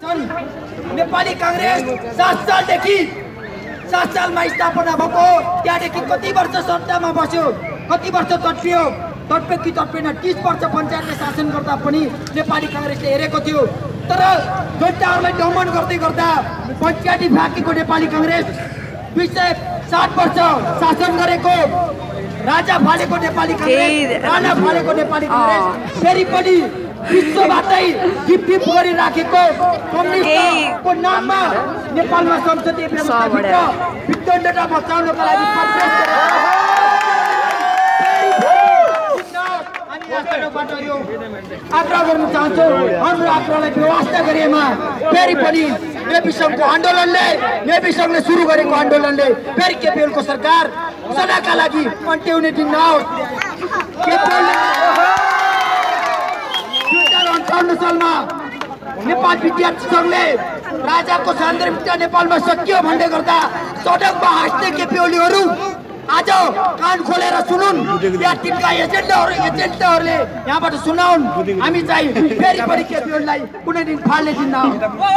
नेपाली कांग्रेस 7 सालदेखि 7 सालमा स्थापना भएको त्यहाँदेखि कति वर्ष सत्तामा बस्यो, कति वर्ष तडपियो कि तडपेन। 30 वर्ष पञ्चायतले शासन गर्दा पनि नेपाली कांग्रेसले हेरेको थियो। तर जनताहरूलाई दमन गर्दै गर्दा पञ्चायती भागेको नेपाली कांग्रेस 260 वर्ष शासन गरेको राजा फालेको नेपाली कांग्रेस, राणा फालेको नेपाली कांग्रेस फेरि पनि विश्वबाटै टिप गरिराखेको कम्युनिस्टको नाममा नेपालमा संसदीय व्यवस्थाभित्र विद्वन्दता बचाउनको लागि आग्रह गर्न चाहन्छौँ। हाम्रो आग्रहलाई व्यवस्था गरिएमा फेरि पनि नेपी सङ्घको आन्दोलनले, नेपी सङ्घले सुरु गरेको आन्दोलनले फेरि केपिएलको सरकार सदाका लागि अन्त्याउने दिन नहोस्। 2058 सालमा नेपाल विद्यार्थी सङ्घले राजाको सान्द्रभित्र नेपालमा सकियो भन्दै गर्दा सडकमा हाँस्ने केपिओलीहरू आज कान खोलेर सुनुन्। त्यहाँ तिनका एजेन्टहरूले यहाँबाट सुनाउन्। हामी चाहिँ फेरि पनि केपिओलीलाई कुनै दिन फाल्ने दिन नहोस्।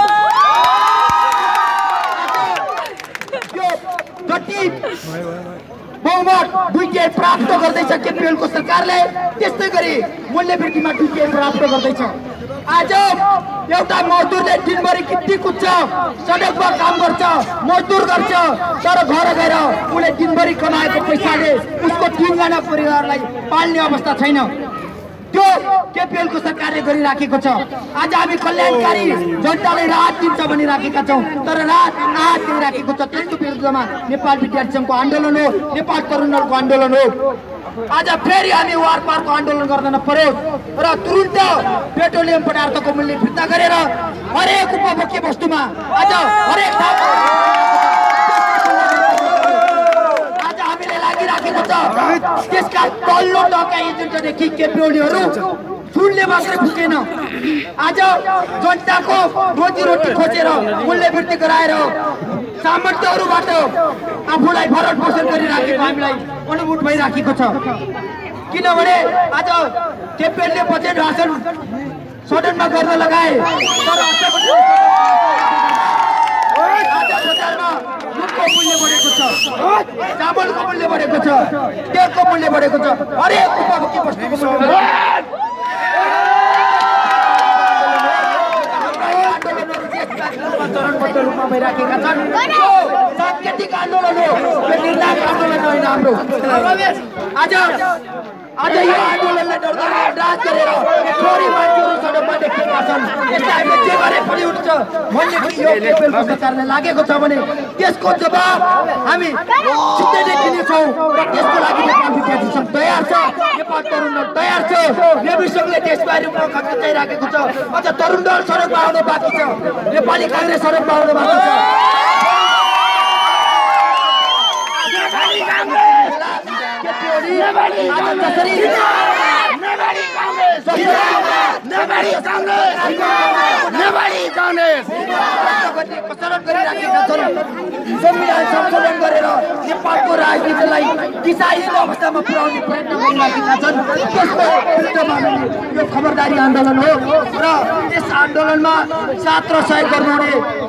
जति बहुमत दुईटे प्राप्त गर्दैछ केपिएलको सरकारले, त्यस्तै गरी मूल्यवृद्धिमा दुईटे प्राप्त गर्दैछ। आज एउटा मजदुरले दिनभरि किट्टी कुद्छ, सडकमा काम गर्छ, मजदुर गर्छ, तर घर गएर उसले दिनभरि कमाएको पैसाले उसको 3 जना परिवारलाई पाल्ने अवस्था छैन। त्यो केपिएलको सरकारले गरिराखेको छ। आज हामी कल्याणकारी जनतालाई राहत दिन्छ भनिराखेका छौँ, तर राहत दिइराखेको छ। त्यसको विरुद्धमा नेपाल विद्यार्थी सङ्घको आन्दोलन हो, नेपाल तरुण दलको आन्दोलन हो। आज फेरि हामी वारपारको आन्दोलन गर्न परोस् र तुरुन्त पेट्रोलियम पदार्थको मूल्य फिर्ता गरेर हरेक उपभोग्य वस्तुमा आज हरेक आज हामीले लागिराखेको छ। त्यसका तल्लो तहका एजेन्टदेखि केपिओलीहरू सुनले मात्रै फुकेन। आज जनताको रोजीरोटी खोजेर मूल्यवृद्धि गराएर सामर्थ्यहरूबाट आफूलाई भरण पोषण गरिराखेको हामीलाई अनुभूत भइराखेको छ। किनभने आज केपिएलले बजेट भाषण सदनमा गर्न लगाए, तर आज बजारमा दुधको मूल्य बढेको छ, चामलको मूल्य बढेको छ, तेलको मूल्य बढेको छ, हरेक उपभोग्य वस्तुको मूल्य चरणबद्ध रूपमा भइराखेका छन्। सांकेतिक आन्दोलन हो, यो निर्णायक आन्दोलन होइन हाम्रो। आज यो आन्दोलनलाई राज गरेर थोरै मान्छेहरू सडकमा देखिएका छन्। यसलाई हामीले जे गरे पनि उठ्छ भन्ने यो केपिएलको सरकारले लागेको छ भने त्यसको जवाब हामी छिट्टै नै दिनेछौँ र त्यसको लागि नेपाल विद्यार्थी सङ्घ तयार छ, नेपाल तरुण दल तयार छ। नेपी सङ्घले देशबाहिर खच्चाइराखेको छ। अझ तरुण दल सडकमा आउनु बाँकी छ, नेपाली कांग्रेस सडकमा आउनु बाँकी छ। संविधान संशोधन गरेर नेपालको राजनीतिलाई दिशाहीन अवस्थामा पुर्याउने प्रयत्न गरिरहेका छन्। त्यसको विरुद्धमा यो खबरदारी आन्दोलन हो र यस आन्दोलनमा साथ र सहयोग गर्नुहुने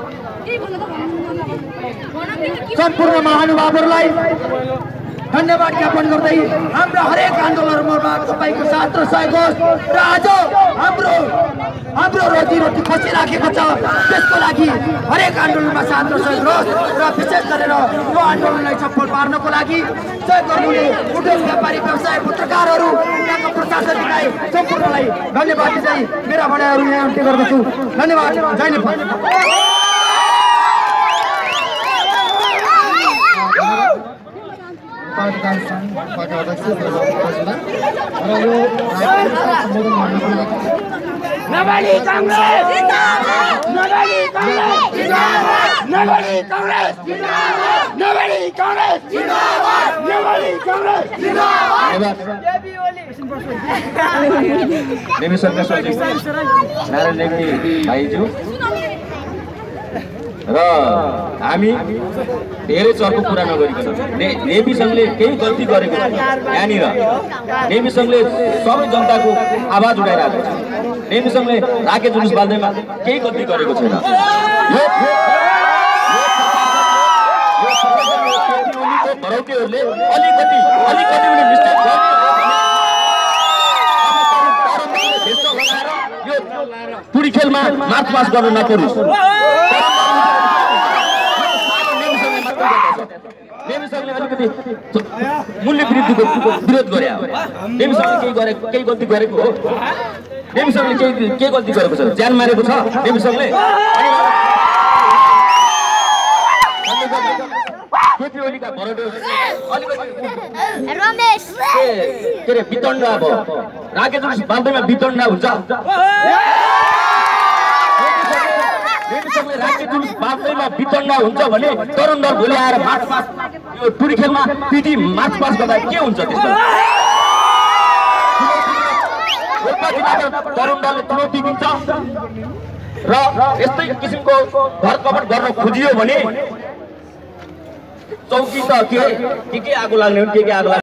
सम्पूर्ण महानुभावहरूलाई धन्यवाद ज्ञापन गर्दै हाम्रो हरेक आन्दोलनमा तपाईँको साथ र सहयोग होस् र आज हाम्रो रोजीरोटी खसिराखेको छ। त्यसको लागि हरेक आन्दोलनमा साथ र सहयोग होस् र विशेष गरेर यो आन्दोलनलाई सफल पार्नको लागि सहयोग गर्नुहुने उद्योग व्यापारी व्यवसाय पत्रकारहरू यहाँका प्रशासन निकाय सम्पूर्णलाई धन्यवाद दिँदै मेरा भनाइहरू यहाँ अन्त्य गर्दछु। धन्यवाद। जय नेपाल। नेपाली कांग्रेस जिंदाबाद, नेपाली कांग्रेस जिंदाबाद, नेपाली कांग्रेस जिंदाबाद, नेपाली कांग्रेस जिंदाबाद, नेपाली कांग्रेस जिंदाबाद। नेपी सङ्घका सचिव नारायण रेग्मी भाइज्यू, र हामी धेरै चर्को कुरा नगरिकन नेभी संघले केही गल्ती गरेको छ यहाँनिर नेभी संघले सबै जनताको आवाज उठाइरहेको छ नेभी संघले राके जुलुस बाल्दैमा केही गल्ती गरेको छैन भरौटेहरूले अलिकति उनी मिस्टेक गर्ने यो पुरी खेलमा मार्च पास गर्न नपरोस् नेभी संघले अलिकति मूल्य वृद्धिको विरोध गरे नेभी संघले केही गल्ती गरेको हो नेभी संघले के गल्ती गरेको छ ज्यान मारेको छ नेभी संघले केपी ओलीका भरौटे रमेश के अरे वितण्ड अब राके जुलुस बाल्दैमा वितण्ड हुन्छ राके जुलुस बाल्दैमा वितण्ड हुन्छ भने तरुण दल भोलि आएर मार्च पास यो टुरी खेलमा पिटी मार्च पास गर्दा के हुन्छ त्यसमा तरुण दलले चुनौती दिन्छ र यस्तै किसिमको घर कपट गर्न खोजियो भने चौकी त के आगो लाग्ने हो के आगो